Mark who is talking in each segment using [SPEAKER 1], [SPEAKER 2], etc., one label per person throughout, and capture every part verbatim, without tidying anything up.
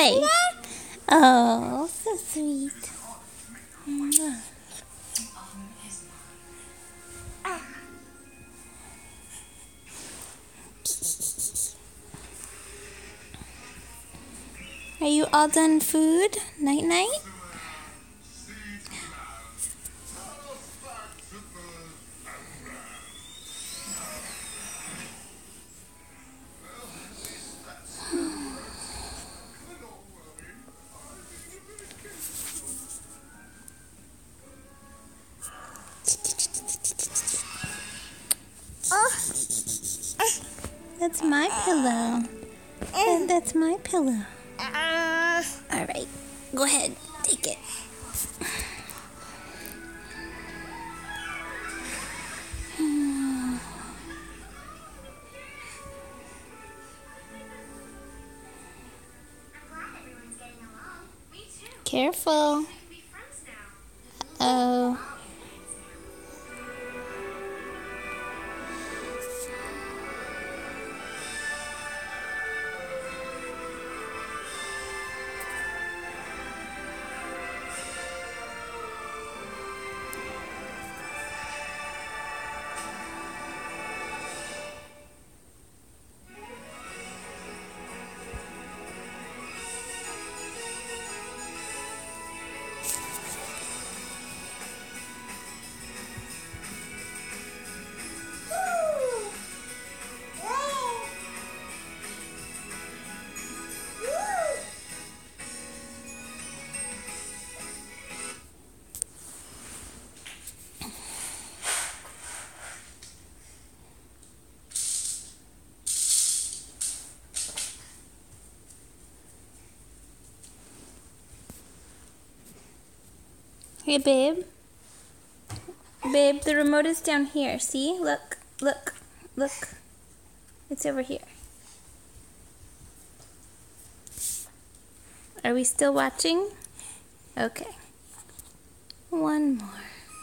[SPEAKER 1] Hey. Oh, so sweet. Are you all done food? Night night? Oh, that's my pillow. That, that's my pillow. All right, go ahead, take it. Careful. Oh. Hey, babe. Babe, the remote is down here. See? Look, look, look. It's over here. Are we still watching? Okay. One more.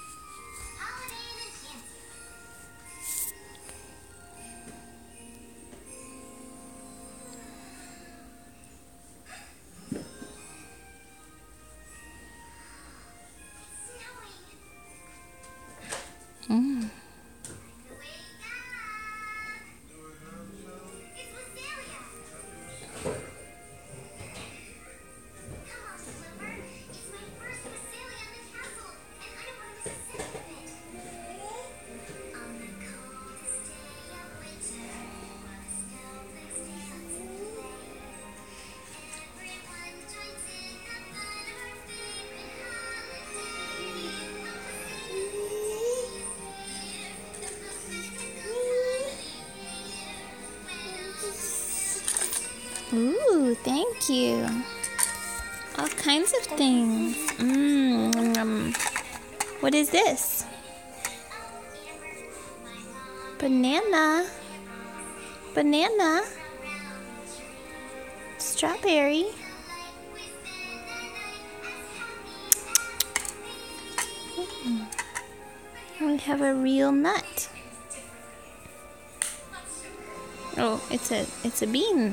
[SPEAKER 1] Mm. Ooh, thank you. All kinds of things. Mmm. Um, what is this? Banana. Banana. Strawberry. Mm. We have a real nut. Oh, it's a it's a bean.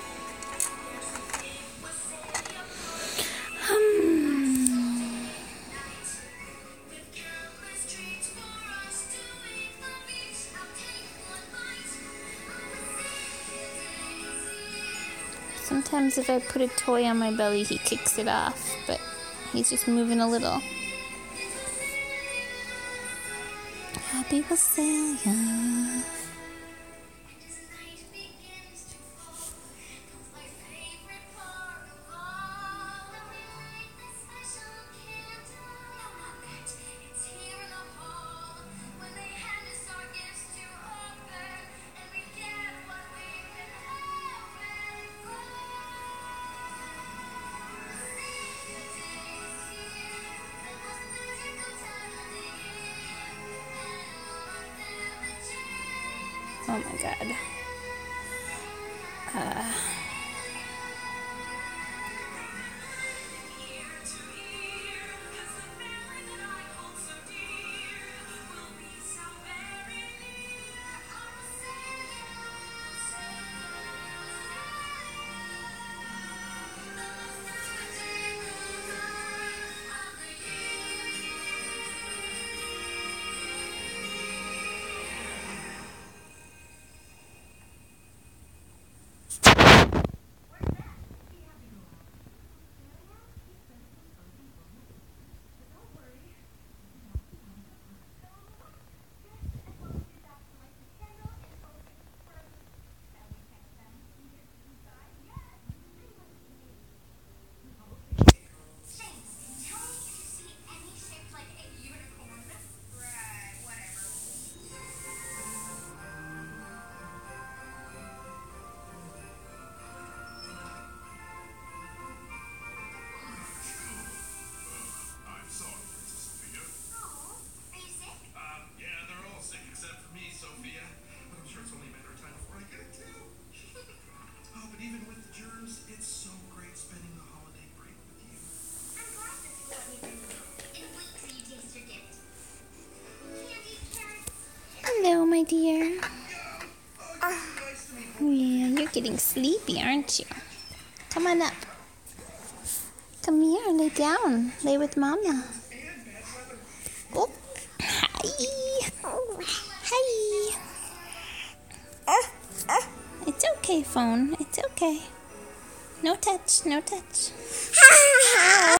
[SPEAKER 1] Sometimes if I put a toy on my belly, he kicks it off, but he's just moving a little. Happy Visalia. Oh my god. Uh. dear. Yeah, you're getting sleepy, aren't you? Come on up. Come here, lay down. Lay with Mama. Oh, hi. Hi. It's okay, phone. It's okay. No touch, no touch.